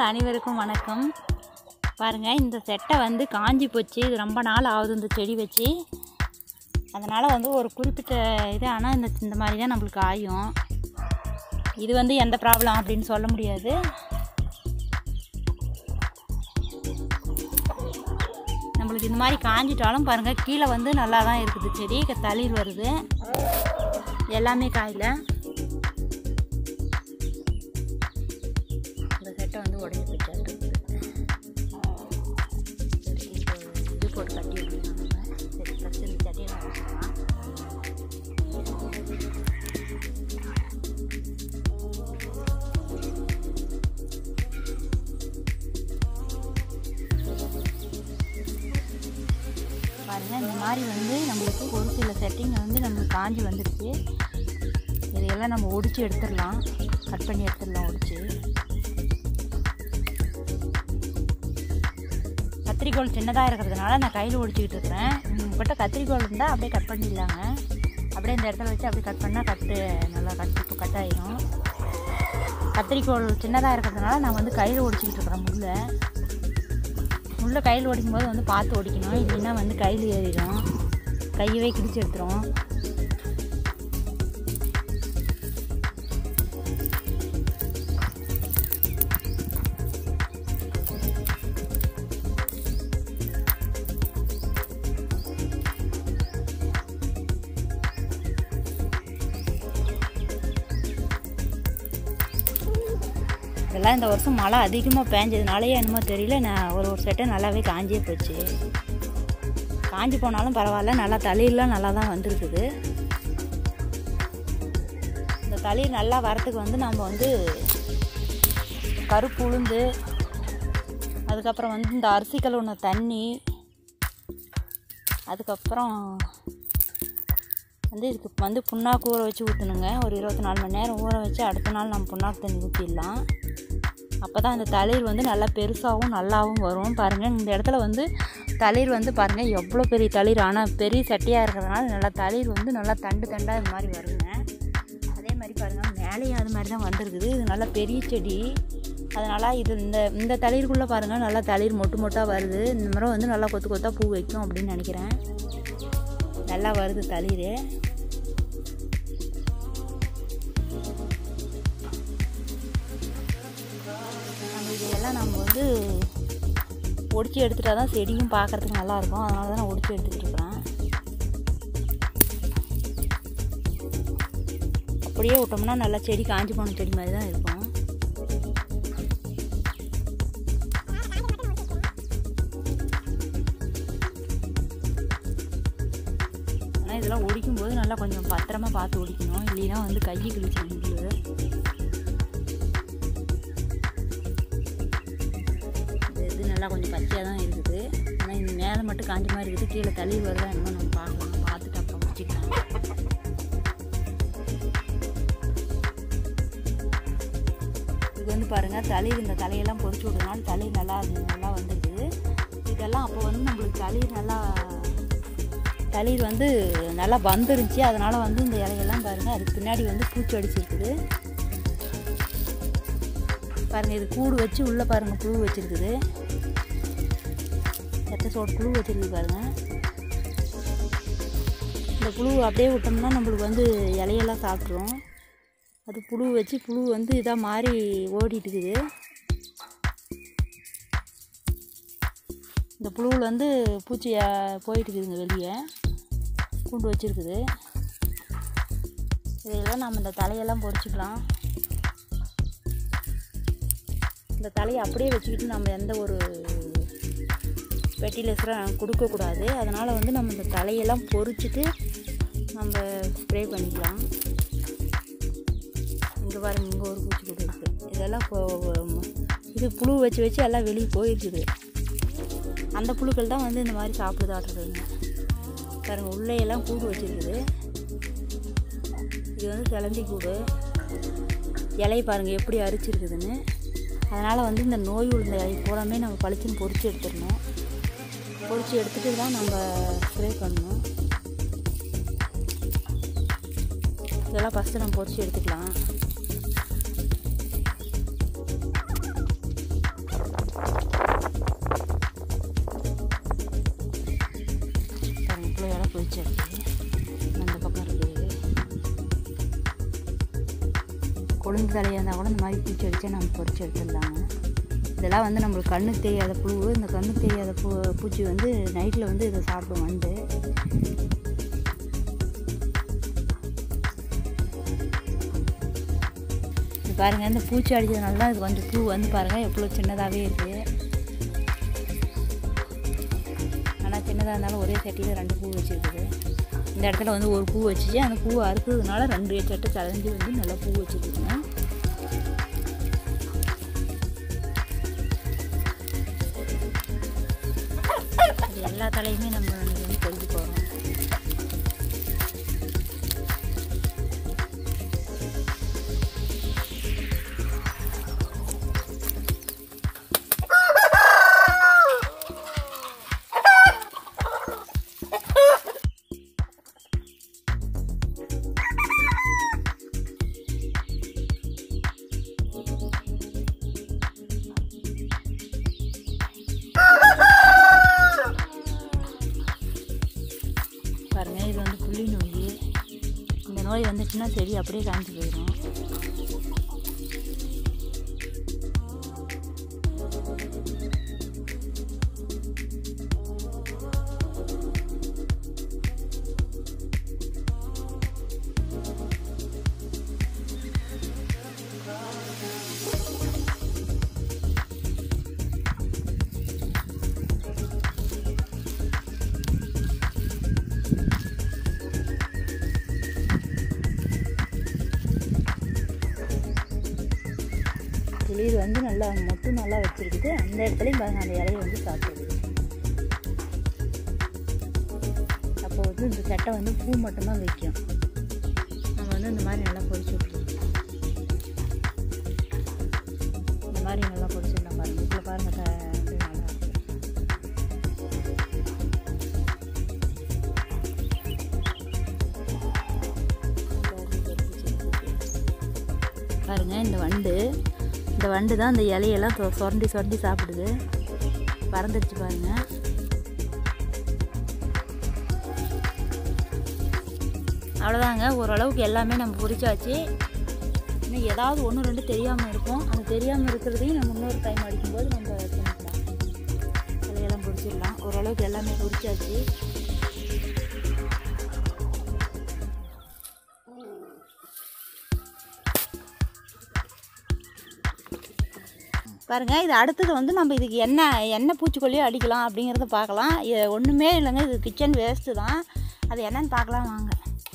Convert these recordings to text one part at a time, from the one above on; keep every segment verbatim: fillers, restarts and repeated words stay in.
அனைவருக்கும் வணக்கம். பாருங்கள், இந்த செட்டை வந்து காஞ்சி போச்சு. இது ரொம்ப நாள் ஆகுது இந்த செடி வச்சு. அதனால் வந்து ஒரு குறிப்பிட்ட இது ஆனால் இந்த இந்த மாதிரி தான் நம்மளுக்கு ஆயும். இது வந்து எந்த ப்ராப்ளம் அப்படின்னு சொல்ல முடியாது. நம்மளுக்கு இந்த மாதிரி காஞ்சிட்டாலும் பாருங்கள், கீழே வந்து நல்லா தான் இருக்குது செடி. தளிர் வருது, எல்லாமே காயில். இந்த செட்டை வந்து உடஞ்சி போயிட்டு இருக்குது. இது போட்டு கட்டி விட்டுருக்காங்க. சரி, ஃபஸ்ட்டு இந்த சட்டியை நான் வச்சுக்கலாம். பாருங்கள், இந்த மாதிரி வந்து நம்மளுக்கு ஒரு சில செட்டிங்கை வந்து நம்மளுக்கு காஞ்சி வந்துடுச்சு. இதையெல்லாம் நம்ம ஒடிச்சு எடுத்துடலாம், கட் பண்ணி எடுத்துடலாம் ஒடிச்சு. கத்திரிக்கோள் சின்னதாக இருக்கிறதுனால நான் கையில் ஒடிச்சிக்கிட்டு இருக்கிறேன். உங்கள்கிட்ட கத்திரிக்கோள் இருந்தால் அப்படியே கட் பண்ணிடலாங்க. அப்படியே இந்த இடத்துல வச்சு அப்படியே கட் பண்ணால் கட்டு நல்லா கட் இப்போ கட் ஆகிடும். கத்திரிக்கோள் சின்னதாக இருக்கிறதுனால நான் வந்து கையில் ஒடிச்சிக்கிட்டு இருக்கிறேன். முள்ளை முள்ளை கையில் ஒடிக்கும் போது வந்து பார்த்து ஒடிக்கணும், இல்லைன்னா வந்து கையில் ஏறிடும், கையவே கிடிச்சு எடுத்துரும். இதெல்லாம் இந்த வருஷம் மழை அதிகமாக பேஞ்சதுனாலே என்னமோ தெரியல, நான் ஒரு ஒரு செட்டை நல்லாவே காஞ்சே போச்சு. காஞ்சி போனாலும் பரவாயில்ல, நல்லா தளிர்லாம் நல்லா தான் வந்துருக்குது. இந்த தளிர் நல்லா வரத்துக்கு வந்து நம்ம வந்து கருப்பு உளுந்து, அதுக்கப்புறம் வந்து இந்த அரிசி கழுவுன தண்ணி, அதுக்கப்புறம் வந்து இதுக்கு வந்து புண்ணாக்கு ஊற வச்சு ஊற்றணுங்க. ஒரு இருபத்தி நாலு மணி நேரம் ஊற வச்சு அடுத்த நாள் நம்ம புண்ணாக்கு தண்ணி ஊற்றிடலாம். அப்போ தான் இந்த தளிர் வந்து நல்லா பெருசாகவும் நல்லாவும் வரும். பாருங்கள், இந்த இடத்துல வந்து தளிர் வந்து பாருங்கள் எவ்வளோ பெரிய தளிர். ஆனால் பெரிய சட்டியாக இருக்கிறதுனால நல்லா தளிர் வந்து நல்லா தண்டு தண்டாக இது மாதிரி வருங்க. அதே மாதிரி பாருங்கள், மேலேயும் அது மாதிரி தான் வந்துருக்குது. இது நல்லா பெரிய செடி, அதனால் இது இந்த இந்த தளிருக்குள்ளே பாருங்கள் நல்லா தளிர் மொட்டு மொட்டாக வருது. இந்த மரம் வந்து நல்லா கொத்து கொத்தாக பூ வைக்கும் அப்படின்னு நினைக்கிறேன். நல்லா வருது தளிர். இதெல்லாம் நம்ம வந்து ஒடிச்சு எடுத்துட்டா தான் செடியும் பார்க்குறதுக்கு நல்லாயிருக்கும். அதனால தான் நான் ஒடிச்சு எடுத்துக்கிட்டு இருக்கிறேன். அப்படியே விட்டோம்னா நல்லா செடி காஞ்சி போன செடி மாதிரி தான் இருக்கும். ஆனால் இதெல்லாம் ஒடிக்கும்போது நல்லா கொஞ்சம் பத்திரமா பார்த்து ஒடிக்கணும், இல்லைன்னா வந்து கையை கிழிச்சிடும். நல்லா கொஞ்சம் பச்சையாக தான் இருக்குது. ஆனால் இந்த மேலே மட்டும் காஞ்ச மாதிரி இருக்குது. கீழே தள்ளி வருதா என்னமோ நம்ம பார்க்கலாம். பார்த்துட்டு அப்புறம் முடிச்சுக்கலாம். இது வந்து பாருங்கள், தளிர் இந்த தலையெல்லாம் பொறிச்சு விடுறதுனால தளிர் நல்லா நல்லா வந்துருக்குது. இதெல்லாம் அப்போ வந்து நம்மளுக்கு தளிர் நல்லா தளிர் வந்து நல்லா வந்துருந்துச்சு. அதனால் வந்து இந்த இலையெல்லாம் பாருங்கள், அதுக்கு பின்னாடி வந்து பூச்சி அடிச்சிருக்குது. பாருங்கள், இது கூடு வச்சு உள்ளே பாருங்கள் புழு வச்சுருக்குது. எத்த சோடு புழு வச்சுருக்கு பாருங்கள். இந்த புழு அப்படியே விட்டோம்னா நம்மளுக்கு வந்து இலையெல்லாம் சாப்பிட்ரும். அது புழு வச்சு புழு வந்து இதாக மாறி ஓடிட்டுக்குது. இந்த புழுவில் வந்து பூச்சி போயிட்டுருக்குதுங்க, வெளியே கூண்டு வச்சுருக்குது. இதையெல்லாம் நம்ம இந்த தலையெல்லாம் பொறிச்சிக்கலாம். இந்த தலையை அப்படியே வச்சுக்கிட்டு நம்ம எந்த ஒரு ஃபெர்டிலைசரும் கொடுக்கக்கூடாது. அதனால் வந்து நம்ம இந்த தலையெல்லாம் பொறிச்சிட்டு நம்ம ஸ்ப்ரே பண்ணிக்கலாம். இங்கே பாருங்கள், இங்கே ஒரு பூச்சி கூட இருக்குது. இதெல்லாம் இது புழு வச்சு வச்சு எல்லாம் வெளியே போயிருக்குது. அந்த புழுக்கள் தான் வந்து இந்த மாதிரி சாப்பிடுதாட்டுறதுங்க. பாருங்கள், உள்ளேயெல்லாம் கூடு வச்சுருக்குது. இது வந்து சிலந்தி கூடு. இலையை பாருங்கள் எப்படி அரிச்சிருக்குதுன்னு. அதனால் வந்து இந்த நோய் உள்ள இலை பூராமே நம்ம பளிச்சுன்னு பொறிச்சு எடுத்துடணும். பொறிச்சு எடுத்துகிட்டு தான் நம்ம ஸ்ப்ரே பண்ணணும். இதெல்லாம் ஃபஸ்ட்டு நம்ம பொறிச்சு எடுத்துக்கலாம். பொரிச்சாச்சு. அந்த பக்கம் இருக்குது கொழுந்து தலையாக இருந்தால் கூட இந்த மாதிரி பூச்சி அடித்தா நம்ம பொரிச்சு எடுத்துடலாங்க. இதெல்லாம் வந்து நம்மளுக்கு கண்ணுக்கு தெரியாத புழு. இந்த கண்ணுக்கு தெரியாத பூ பூச்சி வந்து நைட்டில் வந்து இதை சாப்பிடும் வந்து. இது பாருங்கள், இந்த பூச்சி அடித்ததுனால தான் இது கொஞ்சம் பூ வந்து பாருங்கள் எவ்வளோ சின்னதாகவே இருக்குது. ஆனால் சின்னதாக இருந்தாலும் ஒரே சட்டியில் ரெண்டு பூ வச்சுருக்குது. இந்த இடத்துல வந்து ஒரு பூ வச்சுச்சு, அந்த பூ அறுக்கிறதுனால ரெண்டு சட்டை கலஞ்சி வந்து நல்லா பூ வச்சுருக்குதுங்க. எல்லா தலையுமே நம்ம வந்து பொறுத்து போகிறோம். பாருங்கள், இது வந்து புள்ளி நோய். இந்த நோய் வந்துச்சுன்னா செடி அப்படியே காஞ்சி போயிடும். துளிர் வந்து நல்லா மொத்தம் நல்லா வச்சுருக்குது. அந்த இடத்துலையும் பாருங்கள், அந்த இலையை வந்து சாப்பிடுது. அப்போ வந்து இந்த சட்டை வந்து பூ மட்டும்தான் வைக்கும். நம்ம வந்து இந்த மாதிரி நல்லா பொரிச்சு விட்டுருவோம். இந்த மாதிரி நல்லா பொரிச்சிடலாம். பாருங்கள், இதில் பாருங்கள் வந்து நல்லா இருக்குது. பாருங்கள், இந்த வண்டு இந்த வண்டு தான் இந்த இலையெல்லாம் சொரண்டி சொரண்டி சாப்பிடுது. பறந்துடுச்சு பாருங்கள். அவ்வளோதாங்க, ஓரளவுக்கு எல்லாமே நம்ம பொரிச்சாச்சு. இன்னும் ஏதாவது ஒன்று ரெண்டு தெரியாமல் இருக்கும். அது தெரியாமல் இருக்கிறதையும் நம்ம இன்னொரு டைம் அடிக்கும்போது நம்ம பண்ணிக்கலாம். இலையெல்லாம் பொரிச்சிடலாம். ஓரளவுக்கு எல்லாமே பொரிச்சாச்சு. பாருங்கள், இது அடுத்தது வந்து நம்ம இதுக்கு என்ன என்ன பூச்சிக்கொல்லியோ அடிக்கலாம் அப்படிங்கிறத பார்க்கலாம். இது ஒன்றுமே இல்லைங்க, இது கிச்சன் வேஸ்ட்டு தான். அது என்னன்னு பார்க்கலாம் வாங்க.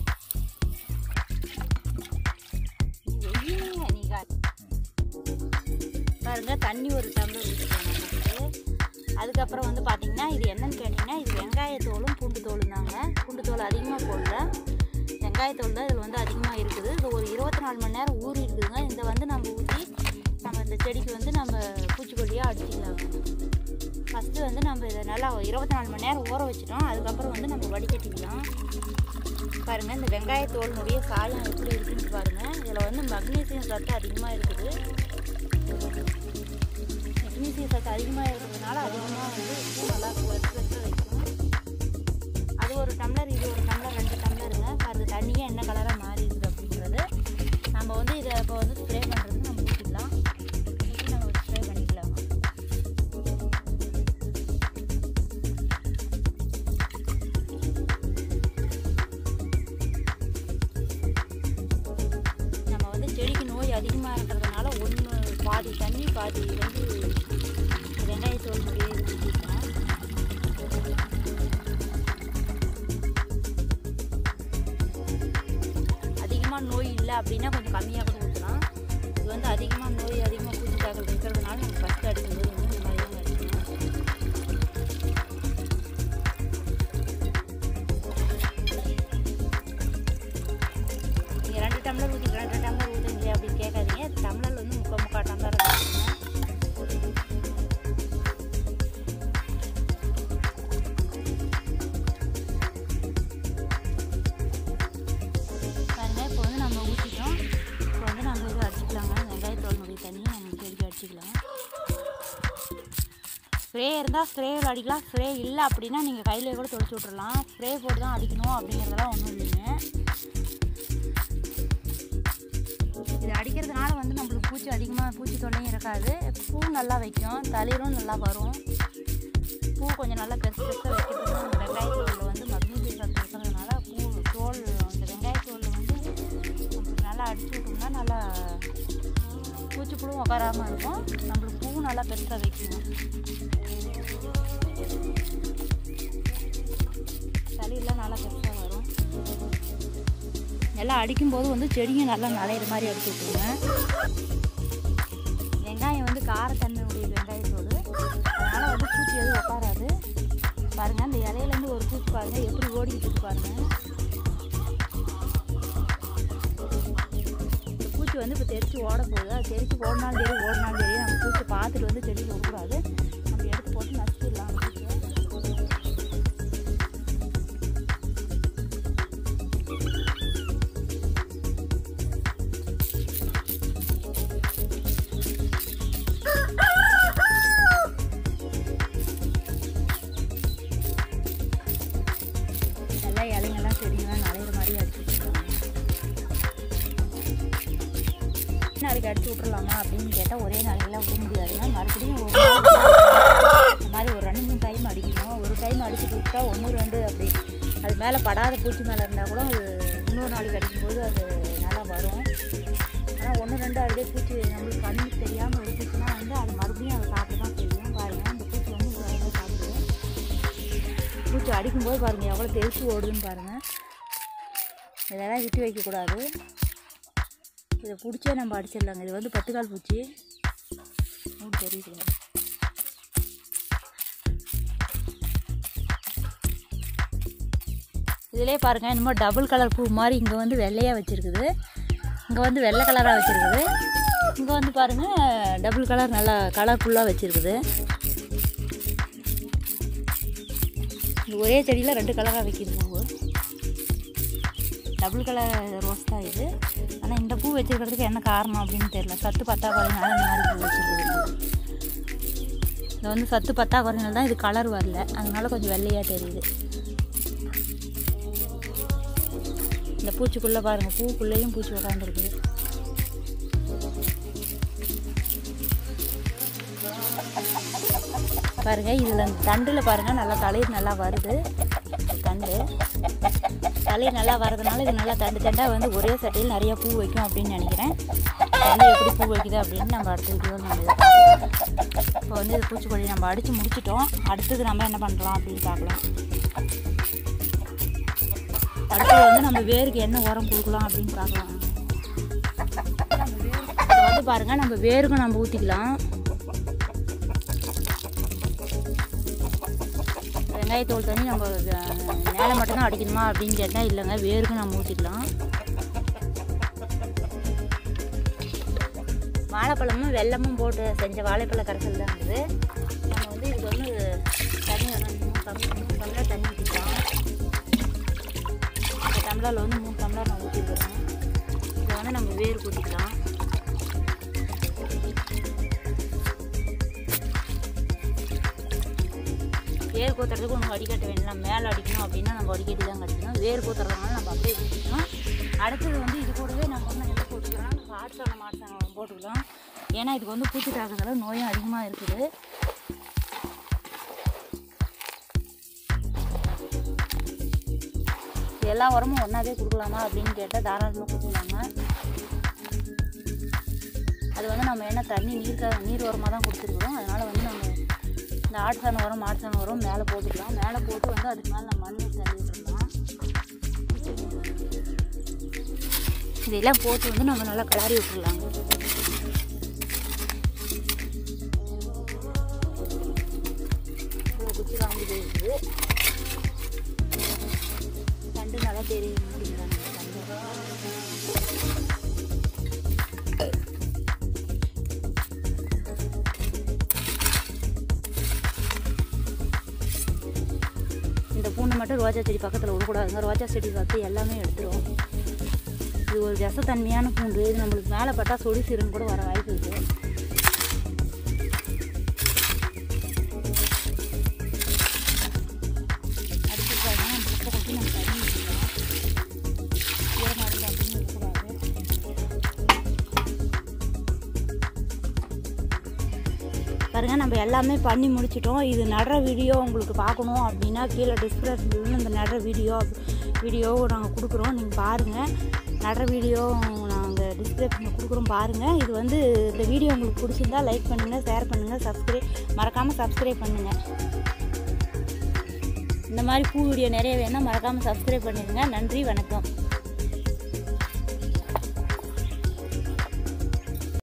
பாருங்கள், தண்ணி ஒரு டம்ளர் ஊற்றிக்கணும். அதுக்கப்புறம் வந்து பார்த்திங்கன்னா இது என்னன்னு கேட்டிங்கன்னா, இது வெங்காயத்தோலும் பூண்டு தோலும் தாங்க. பூண்டு தோல் அதிகமாக போடல, வெங்காயத்தோல் தான் இதில் வந்து அதிகமாக இருக்குது. இது ஒரு இருபத்தி நாலு மணி நேரம் ஊறி இருக்குதுங்க. இதை வந்து நம்ம ஊற்றி நம்ம இந்த செடிக்கு வந்து நம்ம பூச்சிக்கொல்லியாக அடிச்சிக்கலாம். ஃபஸ்ட்டு வந்து நம்ம இதை நல்லா இருபத்தி நாலு மணி நேரம் ஊற வச்சிட்டோம். அதுக்கப்புறம் வந்து நம்ம வடிகட்டிக்கலாம். பாருங்கள், இந்த வெங்காயத்தோலினுடைய சாயம் எப்படி இருக்குன்னு பாருங்கள். இதில் வந்து மக்னீசியம் சத்து அதிகமாக இருக்குது. மக்னீசியம் சத்து அதிகமாக இருக்கிறதுனால அதிகமாக வந்து பூ நல்லா வெட்ட வைக்கும். அது ஒரு டம்ளர், இது ஒரு டம்ளர், ரெண்டு டம்ளருங்க. பாருங்கள், தண்ணியே என்ன கலராக மாறி இருக்குது அப்படிங்கிறது. நம்ம வந்து இதை இப்போ வந்து ஸ்ப்ரே பண்ணுறது நம்ம ஊற்றிக்கலாம். நம்ம ஸ்ப்ரே பண்ணிக்கலாம். நம்ம வந்து செடிக்கு நோய் அதிகமாக இருக்கிறதுனால ஒன்று பாதி தண்ணி பாதி வந்து வெங்காயத்தோல் முடியே ஊற்றிக்கலாம். அதிகமாக நோய் இல்லை அப்படின்னா கொஞ்சம் கம்மியாக கூட ஊற்றலாம். இது வந்து அதிகமாக நோய் அதிகமாக பூச்சி தாக்கல் இருக்கிறதுனால நம்ம ஃபஸ்ட்டு அடிக்கும்போது வந்து இந்த மாதிரி தான் அடிக்கணும். நீங்கள் ரெண்டு டம்ளர் ஊற்றி ரெண்டு டம்ளர் ஊற்றுங்களே அப்படின்னு கேட்காதீங்க. டம்ளர் வந்து முக்கால் முக்கால் டம்ளர் ஊற்றுங்க. பாருங்கள், இப்போ வந்து நம்ம ஊற்றிட்டோம். இப்போ வந்து நம்ம இது அடிச்சுக்கலாங்க. வெங்காயத்தோல் முடிய தண்ணியை நம்ம செடிக்கு அடிச்சுக்கலாம். ஸ்ப்ரே இருந்தால் ஸ்ப்ரேவில் அடிக்கலாம். ஸ்ப்ரே இல்லை அப்படின்னா நீங்கள் கையிலே கூட தொளிச்சு விட்றலாம். ஸ்ப்ரே போட்டு தான் அடிக்கணும் அப்படிங்கிறதெல்லாம் ஒன்றும் இல்லைங்க. இது அடிக்கிறதுனால வந்து நம்மளுக்கு பூச்சி அதிகமாக பூச்சி தொல்லையும் இருக்காது. பூ நல்லா வைக்கும், தளிரும் நல்லா வரும். பூ கொஞ்சம் நல்லா பெருசு பெருசாக வைக்கிறதுக்கு அந்த வெங்காய தோலில் வந்து மக்னீசியம் சத்து இருக்கிறதுனால பூ தோல் அந்த வெங்காய தோலில் வந்து நல்லா அடிச்சு விட்டோம்னா நல்லா பூச்சிப்புழுவும் உட்காராமல் இருக்கும். நம்மளுக்கு பூ நல்லா பெருசாக வைக்கணும். தளியெல்லாம் நல்லா பெருசாக வரும். எல்லாம் அடிக்கும்போது வந்து செடியும் நல்லா நலையிற மாதிரி அடிச்சு விட்டுருங்க. வெங்காயம் வந்து காரத்தன்மையுடைய வெங்காயத்தோடு, அதனால் வந்து பூச்சி எதுவும் உட்காராது. பாருங்கள், அந்த இலையிலேருந்து ஒரு பூச்சி பாருங்கள் எப்படி ஓடிக்கிட்டு இருக்கு பாருங்கள். இந்த பூச்சி வந்து இப்போ தெரிச்சு ஓட போகுது. அது தெரிச்சு ஓடினாலும் சரி ஓடினாலும் சரி நம்ம பூச்சி பார்த்துட்டு வந்து செடியில் விடக்கூடாது. நம்ம எடுத்து போட்டு நசுக்கிடலாம் அந்த பூச்சியை. இலைங்கெல்லாம் செடிங்கெல்லாம் நலையிற மாதிரி அடிச்சு விட்டுருக்காங்க. நாளைக்கு அடிச்சு விட்றலாமா அப்படின்னு கேட்டால் ஒரே நாளைக்கெல்லாம் விட முடியாதுன்னா மறுபடியும் ஒரு இந்த மாதிரி ஒரு ரெண்டு மூணு டைம் அடிக்கணும். ஒரு டைம் அடிச்சுட்டு விட்டா ஒன்று ரெண்டு அப்படி அது மேலே படாத பூச்சி மேலே இருந்தால் கூட அது இன்னொரு நாளைக்கு அடிக்கும்போது அது நல்லா வரும். ஆனால் ஒன்று ரெண்டு அப்படியே பூச்சி நம்மளுக்கு கண்ணுக்கு தெரியாமல் இருந்துச்சுன்னா வந்து அது மறுபடியும் அதை சாப்பிட்டு தான் தெரியும். பாருங்கள், அந்த பூச்சி வந்து உடனே சாப்பிடுவோம். பூச்சி அடிக்கும்போது பாருங்கள் எவ்வளோ தெரிச்சு ஓடுதுன்னு பாருங்கள். இதெல்லாம் விட்டு வைக்கக்கூடாது. இதை பிடிச்சே நம்ம அடிச்சிடலாங்க. இது வந்து பத்துக்கால் பூச்சி தெரியுது. இதிலே பாருங்கள் என்னமோ டபுள் கலர் பூ மாதிரி இங்கே வந்து வெள்ளையாக வச்சுருக்குது, இங்கே வந்து வெள்ளை கலராக வச்சுருக்குது, இங்கே வந்து பாருங்கள் டபுள் கலர் நல்லா கலர்ஃபுல்லாக வச்சுருக்குது. இது ஒரே செடியில் ரெண்டு கலராக வைக்கிது பூ. டபுள் கலர் ரோஸ் தான் இது. ஆனால் இந்த பூ வச்சுருக்கிறதுக்கு என்ன காரணம் அப்படின்னு தெரியல. சத்து பத்தாக்குறைனால இந்த மாதிரி பூ வச்சுருக்குது. இது வந்து சத்து பத்தாக்குறைனால தான் இது கலர் வரல, அதனால கொஞ்சம் வெள்ளையாக தெரியுது. இந்த பூச்சிக்குள்ளே பாருங்கள், பூக்குள்ளேயும் பூச்சி உட்காந்துருக்குது. பாருங்கள், இதில் அந்த தண்டில் பாருங்கள் நல்லா தளிர் நல்லா வருது. தண்டு தளிர் நல்லா வரதுனால இது நல்லா தண்டு தண்டாக வந்து ஒரே சட்டையில் நிறையா பூ வைக்கும் அப்படின்னு நினைக்கிறேன். தண்டு எப்படி பூ வைக்குது அப்படின்னு நம்ம அடுத்த வீடியோ நம்ம இதை பார்க்கலாம். இப்போ வந்து இது பூச்சிக்கொல்லி நம்ம அடித்து முடிச்சிட்டோம். அடுத்தது நம்ம என்ன பண்ணலாம் அப்படின்னு பார்க்கலாம். அடுத்தது வந்து நம்ம வேருக்கு என்ன உரம் கொடுக்கலாம் அப்படின்னு பார்க்கலாம். இப்போ வந்து பாருங்கள், நம்ம வேருக்கும் நம்ம ஊற்றிக்கலாம். வெங்காயத்தோல் தண்ணி நம்ம மேலே மட்டும்தான் அடிக்கணுமா அப்படின்னு கேட்டால் இல்லைங்க, வேருக்கும் நம்ம ஊற்றிக்கலாம். வாழைப்பழமும் வெல்லமும் போட்டு செஞ்ச வாழைப்பழ கரைசல் தான் இருக்குது. நம்ம வந்து இதுக்கு வந்து தண்ணி மூணு டம்ளர் மூணு டம்ளர் தண்ணி ஊற்றிக்கலாம். இந்த டம்ளரில் வந்து மூணு டம்ளர் நான் ஊற்றிக்கிறோம். இதை வந்து நம்ம வேருக்கு ஊற்றிக்கலாம். வேர் கோத்துறதுக்கு ஒன்று வடிகட்ட வேண்டாம். மேலே அடிக்கணும் அப்படின்னா நம்ம வடிகட்டி தான் கட்டிக்கணும். வேர் கோத்துறதுனால நம்ம அப்படியே ஊற்றிக்கணும். அடுத்தது வந்து இது கூடவே நம்ம வந்து எல்லாம் போட்டுக்கலாம். நம்ம ஆட்சானம் மாட்சானம் போட்டுக்கலாம். ஏன்னா இதுக்கு வந்து பூச்சி தாக்குதல நோயும் அதிகமாக இருக்குது. எல்லா உரமும் ஒன்றாவே கொடுக்கலாமா அப்படின்னு கேட்டால் தாராளமாக கொடுக்கலாங்க. அது வந்து நம்ம என்ன தண்ணி நீர் நீர் உரமாக தான் கொடுத்துருக்குறோம். அதனால் வந்து நம்ம இந்த ஆட்சான உரம் மாட்சான உரம் மேலே போட்டுக்கலாம். மேலே போட்டு வந்து அதுக்கு மேலே நம்ம மண்ணை தள்ளி விட்டுருக்கலாம். இதெல்லாம் போட்டு வந்து நம்ம நல்லா கிளறி விட்டுருலாங்க. குச்சி காஞ்சி போயிடுது. தண்டு நல்லா தெரியும் அப்படிங்கிறாங்க. இந்த பூண்டை மட்டும் ரோஜா செடி பக்கத்தில் விடக்கூடாதுங்க. ரோஜா செடி பார்த்து எல்லாமே எடுத்துரும். இது ஒரு விஷத்தன்மையான பூண்டு. இது நம்மளுக்கு மேலே பட்டால் சொடி சிறுன்னு கூட வர வாய்ப்பு இருக்குது. பாருங்கள் நம்ம எல்லாமே பண்ணி முடிச்சிட்டோம். இது நடுற வீடியோ உங்களுக்கு பார்க்கணும் அப்படின்னா கீழே டிஸ்கிரிப்ஷனில் இந்த நடுற வீடியோ வீடியோ நாங்கள் கொடுக்குறோம். நீங்கள் பாருங்கள், நடுற வீடியோ நாங்கள் டிஸ்கிரிப்ஷனில் கொடுக்குறோம் பாருங்கள். இது வந்து இந்த வீடியோ உங்களுக்கு பிடிச்சிருந்தா லைக் பண்ணுங்கள், ஷேர் பண்ணுங்கள், சப்ஸ்கிரைப் மறக்காமல் சப்ஸ்கிரைப் பண்ணுங்கள். இந்த மாதிரி பூ வீடியோ நிறைய வேணும்னா மறக்காமல் சப்ஸ்கிரைப் பண்ணிடுங்க. நன்றி, வணக்கம்.